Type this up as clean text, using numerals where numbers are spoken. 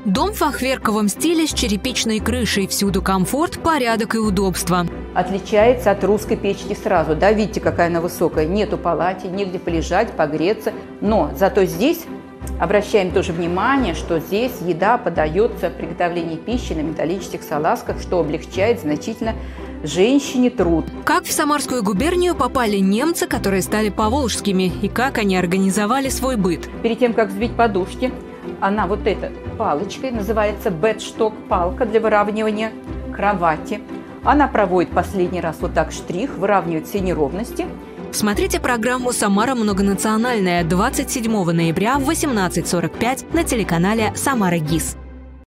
Дом в фахверковом стиле с черепичной крышей. Всюду комфорт, порядок и удобство. Отличается от русской печки сразу. Да, видите, какая она высокая. Нету палати, негде полежать, погреться. Но зато здесь обращаем тоже внимание, что здесь еда подается, приготовление пищи на металлических салазках, что облегчает значительно женщине труд. Как в Самарскую губернию попали немцы, которые стали поволжскими, и как они организовали свой быт? Перед тем, как взбить подушки, она вот этой палочкой, называется бедшток, палка для выравнивания кровати. Она проводит последний раз вот так штрих, выравнивает все неровности. Смотрите программу «Самара многонациональная» 27 ноября в 18:45 на телеканале «Самара ГИС».